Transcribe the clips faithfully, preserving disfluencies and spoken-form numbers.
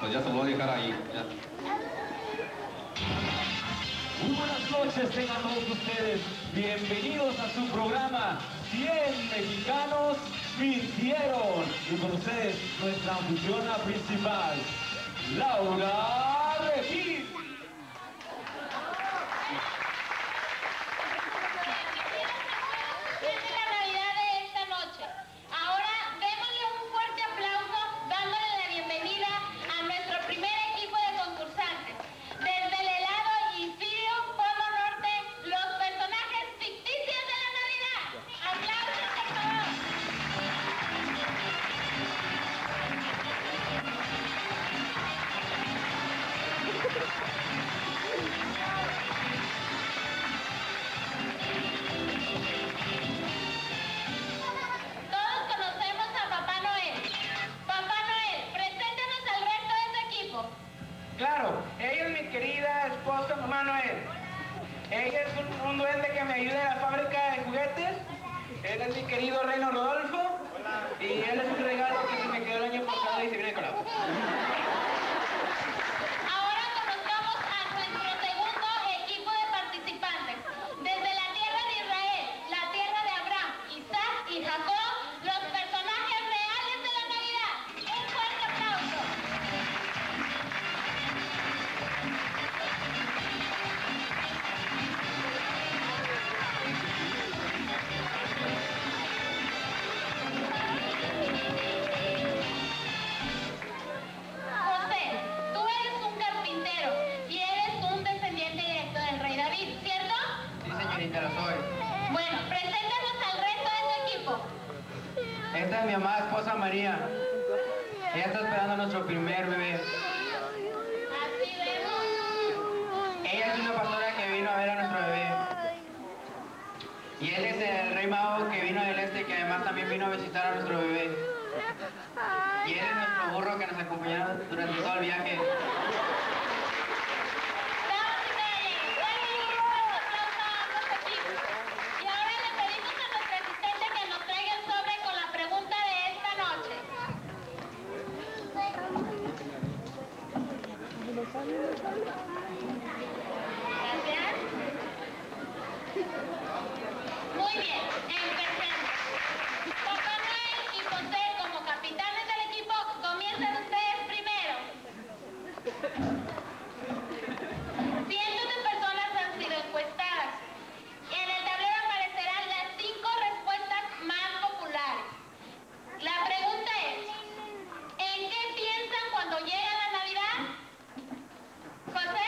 Pues ya se lo voy a dejar ahí. Ya. Muy buenas noches, tengan todos ustedes bienvenidos a su programa cien mexicanos mintieron. Y con ustedes nuestra anfitriona principal, Laura Regis. Esta es la Navidad de esta noche. Ahora démosle un fuerte aplauso dándole la bienvenida a nuestro primer equipo de concursantes. Desde el helado Infirio, Polo Norte, los personajes ficticios de la Navidad. ¡Aplausos, por favor! Todos conocemos a Papá Noel. Papá Noel, preséntanos al resto de tu equipo. Claro, ella es mi querida esposa, Mamá Noel. Ella es un, un duende que me ayuda en la fábrica de juguetes. Él es mi querido Reino Rodolfo. Y él es un regalo que se me quedó el año pasado y se viene con la... Ahora conozcamos a nuestro segundo equipo de participantes. Desde la tierra de Israel, la tierra de Abraham, Isaac y Jacob, los personajes reales de la Navidad. Un fuerte aplauso. José, tú eres un carpintero y eres un descendiente directo del rey David, ¿cierto? Sí, señorita, lo soy. Bueno, preséntanos al resto de tu equipo. Esta es mi amada esposa María. Ella está esperando a nuestro primer bebé. Así vemos. Ella es una pastora que vino a ver a nuestro bebé. Y él es el rey mago que vino del este, que además también vino a visitar a nuestro bebé. Y él es nuestro burro que nos acompañó durante todo el viaje. Damas y caballeros, denle un fuerte aplauso a ambos equipos. Y ahora le pedimos a nuestro asistente que nos traiga el sobre con la pregunta de esta noche. Gracias. Muy bien, empecemos. Papá Noel y José, como capitanes del equipo, comiencen ustedes primero. Cientos de personas han sido encuestadas. En el tablero aparecerán las cinco respuestas más populares. La pregunta es, ¿en qué piensan cuando llega la Navidad? ¿José?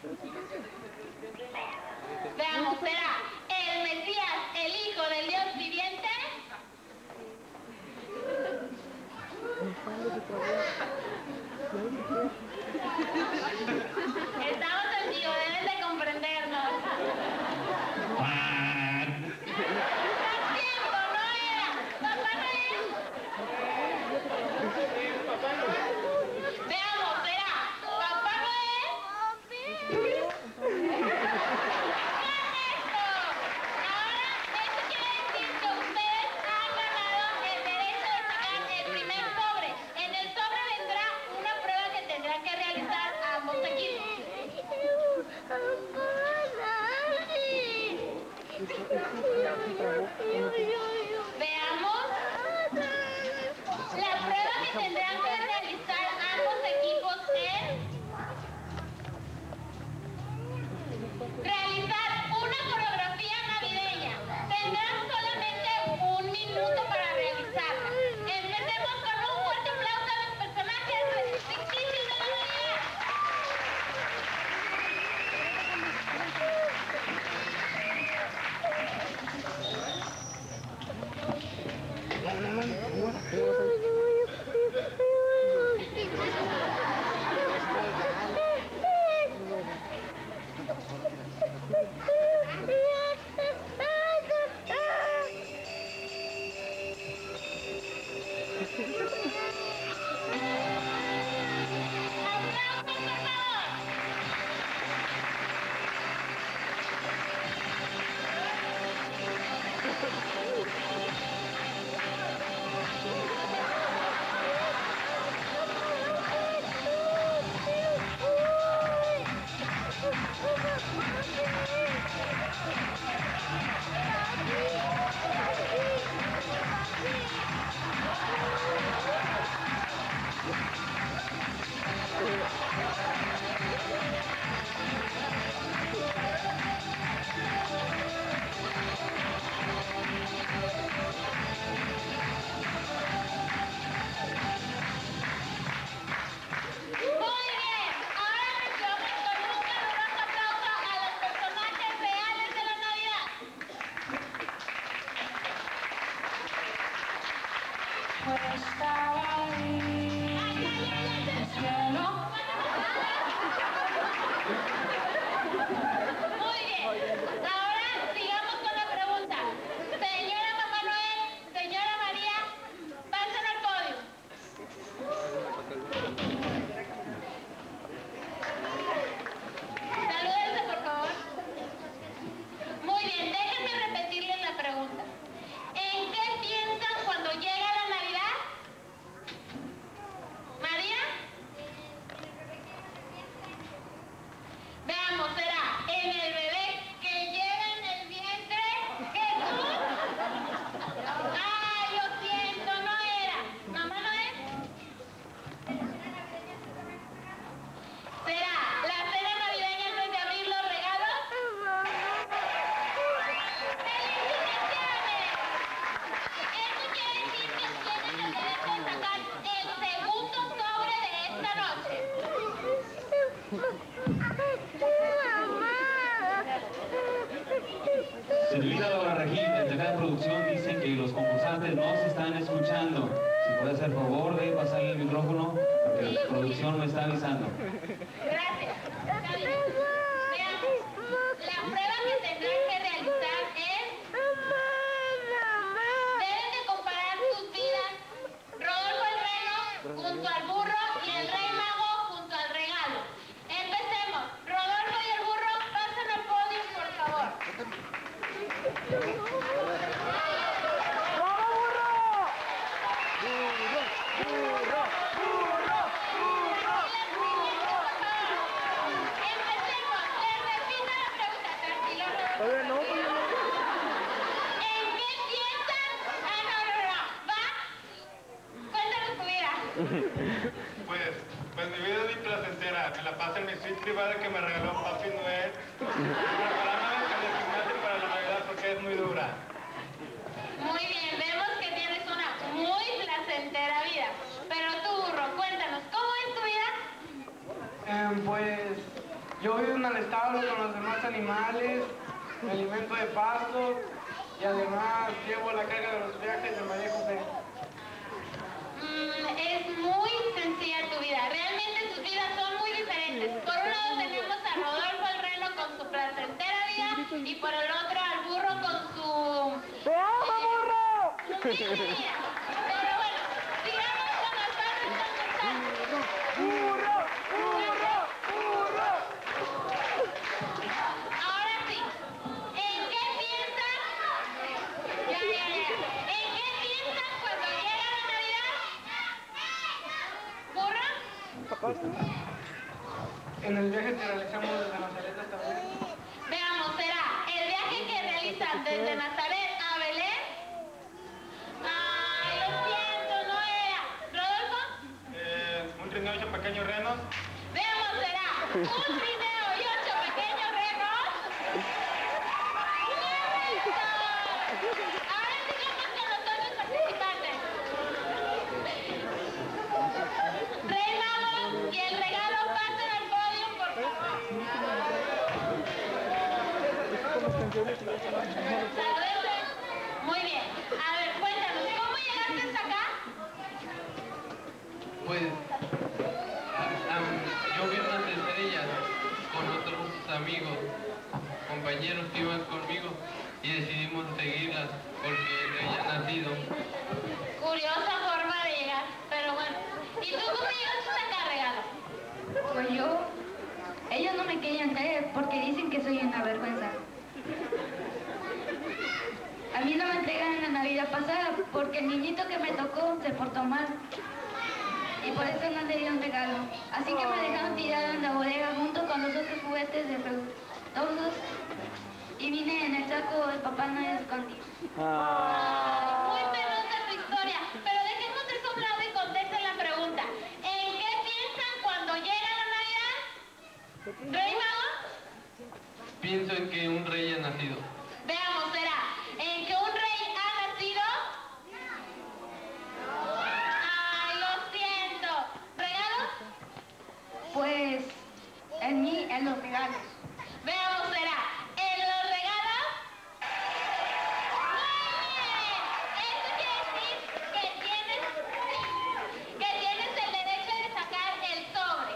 Veamos, ¿será el Mesías, el Hijo del Dios viviente? Estamos en vivo, deben de comprendernos. ¡Está tiempo, no era! ¡Papá Noel! Veamos, ¿será Papá Noel? ¡Correcto! Ahora, esto quiere decir que ustedes han ganado el derecho de sacar el primer sobre. En el sobre vendrá una prueba que tendrán que realizar ambos equipos. señorita Laura Regil, desde acá de producción, dicen que los concursantes no se están escuchando. Si puede hacer favor de pasarle el micrófono, porque la producción me está avisando. Gracias. Está bien. Veamos. La prueba que tendrán que realizar es... Deben de comparar sus vidas. Rodolfo el Reno junto al burro y el Rey Mago junto al regalo. Empecemos. Rodolfo y el burro, pasen al podio, por favor. Empecemos. Les repito la pregunta. Tranquilo, Rodolfo. ¿En qué piensan? Ah, no, no, no. ¿Va? Cuéntanos tu vida. Pues, pues mi vida es muy placentera. Me la paso en mi suite privada que me regaló Papi Noel. Preparándome con el gimnasio para la Navidad porque es muy dura. Muy bien, vemos que tienes una muy placentera vida. Pero tú, burro, cuéntanos, ¿cómo es tu vida? Eh, pues yo vivo en el establo con los demás animales, me alimento de pasto y además llevo la carga de los viajes de María José. Mm, es muy sencilla tu vida. Realmente sus vidas son muy diferentes. Por un lado tenemos a Rodolfo el Reno con su placentera vida y por el otro al burro con su... ¡Te amo, burro! Humilde vida. Pero bueno, sigamos con los padres concursantes. ¡Burro! ¡Burro! ¡Burro! Ahora sí, ¿en qué piensan? Ya, ya, ya. ¿En qué piensan cuando llega la Navidad? ¿Burro? En el viaje que realizamos desde Nazaret hasta Belén. Veamos, ¿será el viaje que realizan desde Nazaret a Belén? Ay, lo siento, no era. ¿Rodolfo? Eh, un trineo y ocho pequeños renos. Veamos, ¿será un trineo y ocho pequeños renos? ¡Correcto! Ahora sigamos con los otros participantes. Rey Mago y el regalo pasen al podio, por favor. Saludete. Muy bien. A ver, cuéntanos, ¿cómo llegaste hasta acá? Pues am, yo vi unas estrellas con otros amigos, compañeros que iban conmigo y decidimos seguirlas porque el rey ha nacido. Curiosa forma de llegar, pero bueno. ¿Y tú cómo llegaste hasta acá, regalo? Pues yo, ellos no me querían creer porque dicen que soy una vergüenza. A mí no me entregan en la Navidad pasada porque el niñito que me tocó se portó mal. Y por eso no le dieron regalo. Así que me dejaron tirado en la bodega junto con los otros juguetes de todos. Y vine en el saco del Papá Noel escondido. Muy penosa tu historia, pero dejemos eso a un lado y contesten la pregunta. ¿En qué piensan cuando llega la Navidad? ¿Rey Mago? Pienso en que un rey ha nacido. Veamos, ¿será en que un rey ha nacido? Ay, lo siento. ¿Regalos? Pues en mí, en los regalos. Veamos, ¿será en los regalos? Muy bien. Eso quiere decir que tienes, que tienes el derecho de sacar el sobre.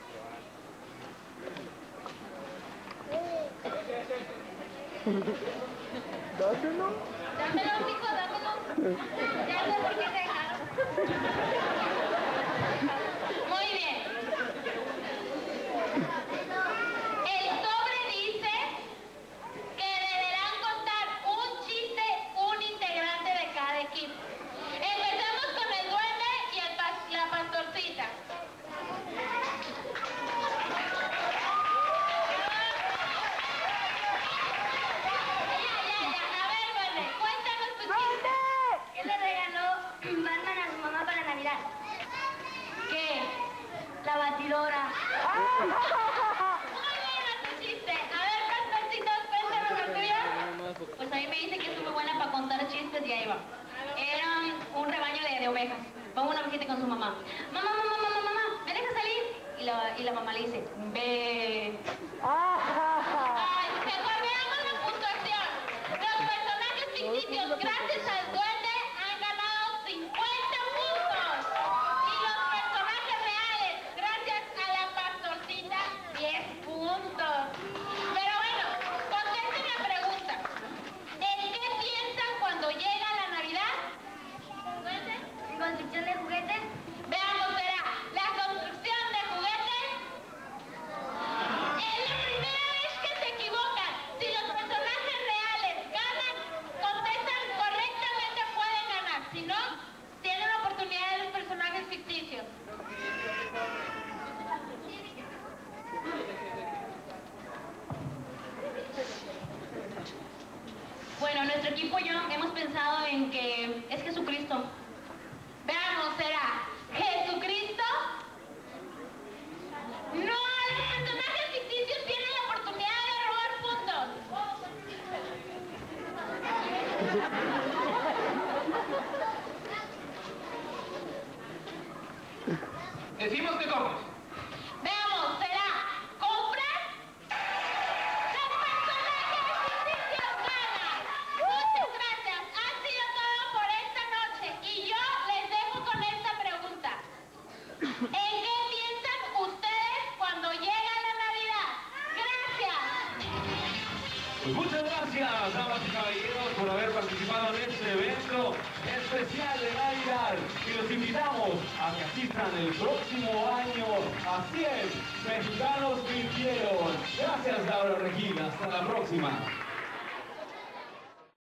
Dáselo. Dámelo, hijo, dámelo. Ya sé por qué te dejaron. Muy bien. El sobre dice que deberán contar un chiste, un integrante de cada equipo. Empecemos con el duende y el pas- la pastorcita. Ya, ya, ya. A ver, duende, cuéntanos tu chiste. ¿Qué le regaló Batman a su mamá para Navidad? ¿Qué? La batidora. Muy buena tu chiste. A ver, pastorcitos, cuéntanos la tuya. Pues a mí me dice que soy muy buena para contar chistes y ahí va. Era un rebaño de, de ovejas. Va una ovejita con su mamá. Mamá, mamá, mamá, mamá, ¿me dejas salir? Y la, y la mamá le dice, ve. Ay, mejor veamos la puntuación. Los equipo y yo hemos pensado en que es Jesucristo. Veamos, ¿será Jesucristo? No, los personajes ficticios tienen la oportunidad de robar puntos. Decimos que compres. Veamos, ¿será compras? ¡Los personajes ficticios ganan! Muchas gracias. Ha sido todo por esta noche. Y yo les dejo con esta pregunta. ¿En qué piensan ustedes cuando llega la Navidad? ¡Gracias! Pues muchas gracias, damas y caballeros, por haber participado en este evento especial de Navidad. Y los invitamos a que asistan el próximo año a cien Mexicanos Mintieron. Gracias, Laura Regina. Hasta la próxima.